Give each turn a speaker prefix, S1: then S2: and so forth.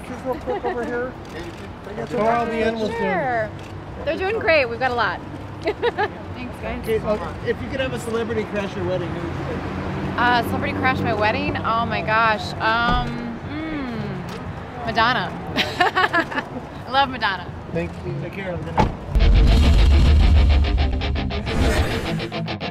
S1: pictures real quick over here?
S2: Throw all the animals
S3: Sure. They're doing great. We've got a lot. Thanks, guys.
S2: If you could have a celebrity crash your wedding, who would you pick?
S3: Celebrity crash my wedding? Oh my gosh. Madonna. I love Madonna.
S2: Thank you. Take care. Have a good night.